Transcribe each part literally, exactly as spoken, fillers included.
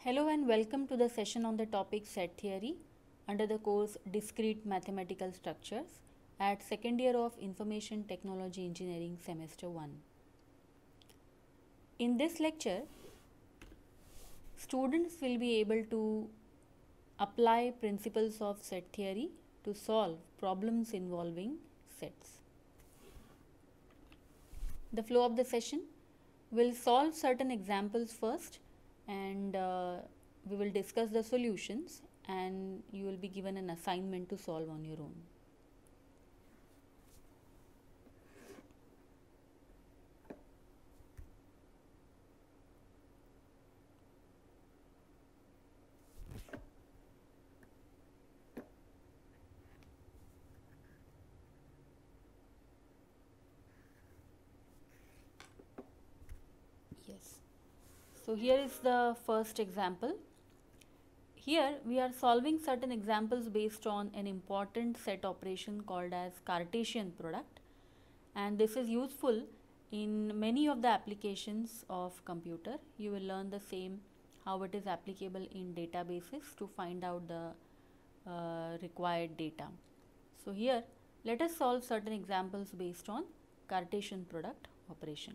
Hello and welcome to the session on the topic set theory under the course Discrete Mathematical Structures at second year of Information Technology Engineering semester one. In this lecture, students will be able to apply principles of set theory to solve problems involving sets. The flow of the session will solve certain examples first and uh, we will discuss the solutions and you will be given an assignment to solve on your own. Yes. So here is the first example. Here we are solving certain examples based on an important set operation called as Cartesian product, and this is useful in many of the applications of computer. You will learn the same how it is applicable in databases to find out the uh, required data. So here let us solve certain examples based on Cartesian product operation.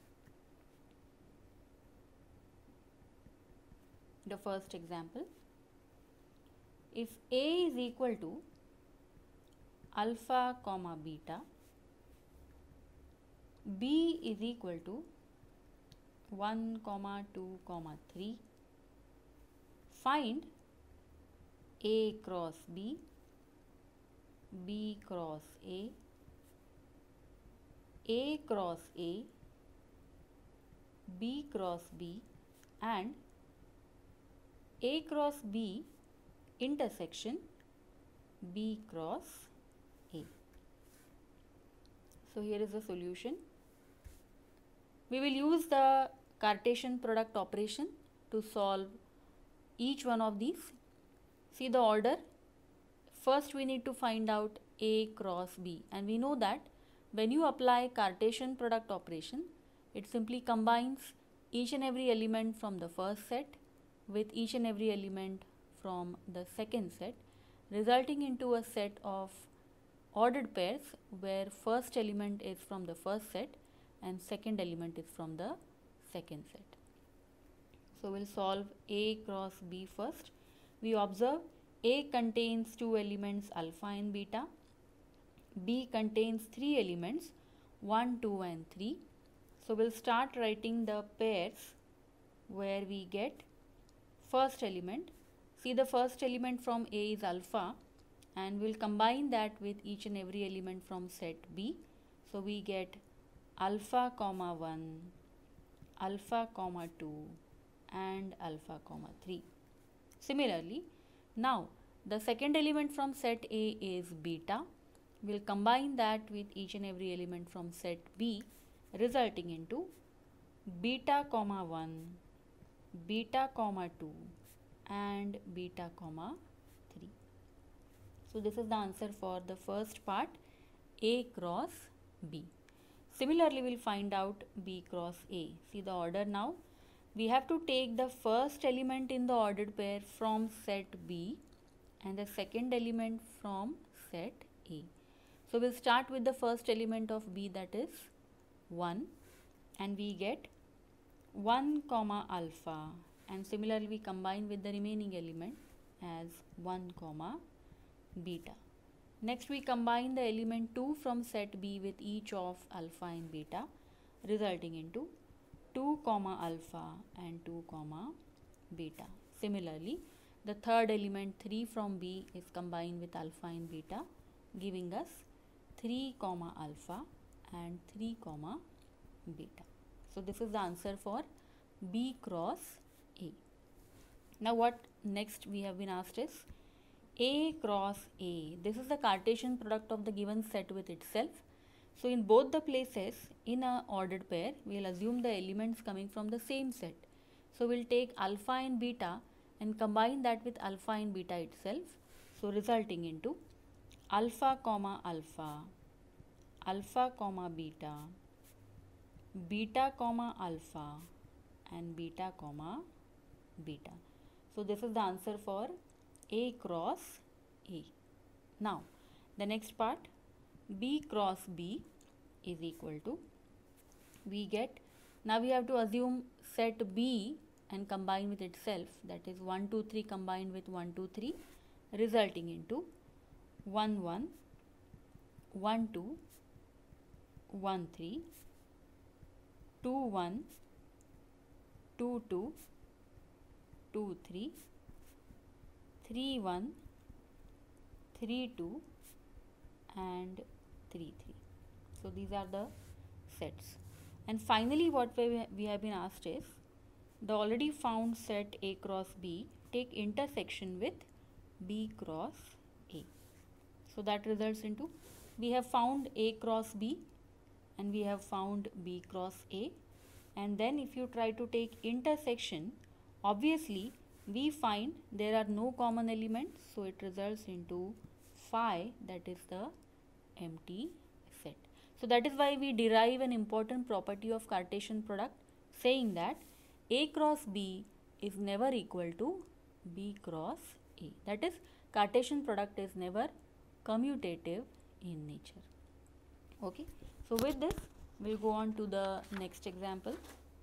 The first example, if A is equal to alpha comma beta, B is equal to one comma two comma three, find A cross B, B cross A, A cross A, B cross B and A cross B intersection B cross A. So here is the solution. We will use the Cartesian product operation to solve each one of these. See the order. First we need to find out A cross B, and we know that when you apply Cartesian product operation, it simply combines each and every element from the first set with each and every element from the second set, resulting into a set of ordered pairs where first element is from the first set and second element is from the second set. So we'll solve A cross B first. We observe A contains two elements alpha and beta, B contains three elements one, two and three. So we'll start writing the pairs where we get first element. See, the first element from A is alpha and we'll combine that with each and every element from set B. So we get alpha comma one, alpha comma two and alpha comma three. Similarly, now the second element from set A is beta. We'll combine that with each and every element from set B, resulting into beta comma one, beta comma two and beta comma three. So this is the answer for the first part, A cross B. Similarly, we'll find out B cross A. See the order now. We have to take the first element in the ordered pair from set B and the second element from set A. So we'll start with the first element of B, that is one, and we get one comma alpha, and similarly we combine with the remaining element as one comma beta. Next we combine the element two from set B with each of alpha and beta, resulting into two comma alpha and two comma beta. Similarly, the third element three from B is combined with alpha and beta, giving us three comma alpha and three comma beta. So this is the answer for B cross A. Now what next we have been asked is A cross A. This is the Cartesian product of the given set with itself. So in both the places in a ordered pair, we will assume the elements coming from the same set. So we'll take alpha and beta and combine that with alpha and beta itself. So resulting into alpha comma alpha, alpha comma beta, beta comma alpha and beta comma beta. So this is the answer for A cross A. Now the next part, B cross B is equal to, we get, now we have to assume set B and combine with itself, that is one two three combined with one two three, resulting into one one, one two, one three, two one, two two, two three, three one, three two and three three. So these are the sets. And finally what we, we have been asked is, the already found set A cross B take intersection with B cross A. So that results into, we have found A cross B and we have found B cross A, and then if you try to take intersection, obviously we find there are no common elements, so it results into phi, that is the empty set. So that is why we derive an important property of Cartesian product, saying that A cross B is never equal to B cross A. That is, Cartesian product is never commutative in nature. Okay. So with this, we'll go on to the next example.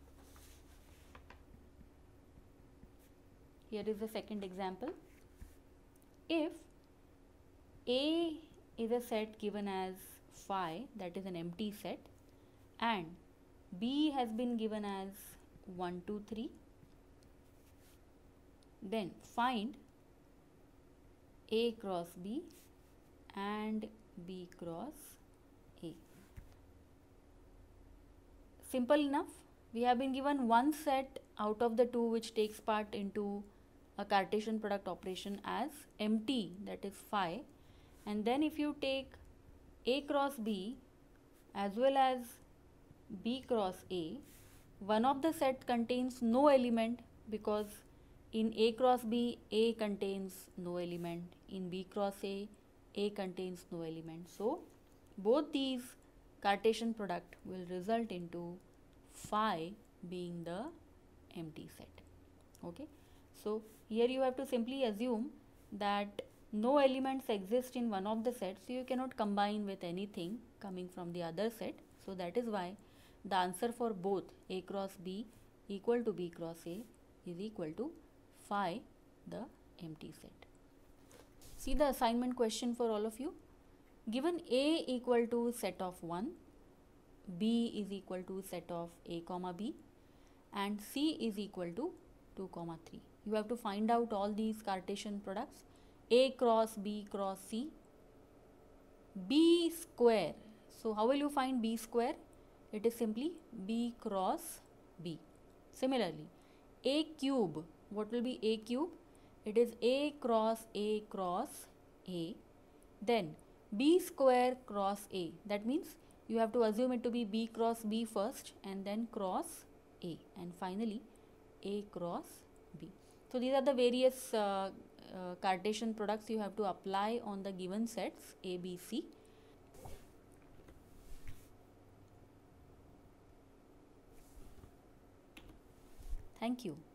Here is the second example. If A is a set given as phi, that is an empty set, and B has been given as one two three, then find A cross B and B cross A. Simple enough. We have been given one set out of the two which takes part into a Cartesian product operation as empty, that is phi, and then if you take A cross B as well as B cross A, one of the set contains no element, because in A cross B, A contains no element, in B cross A, A contains no element. So both these Cartesian product will result into phi being the empty set. Okay. So here you have to simply assume that no elements exist in one of the sets, so you cannot combine with anything coming from the other set. So that is why the answer for both A cross B equal to B cross A is equal to phi, the empty set. See the assignment question for all of you. Given A equal to set of one, B is equal to set of A comma B, and C is equal to two comma three. You have to find out all these Cartesian products. A cross B cross C, B square. So how will you find B square? It is simply B cross B. Similarly, A cube. What will be A cube? It is A cross A cross A. Then B square cross A. That means you have to assume it to be B cross B first and then cross A, and finally A cross B. So these are the various uh, uh, Cartesian products you have to apply on the given sets A, B, C. Thank you.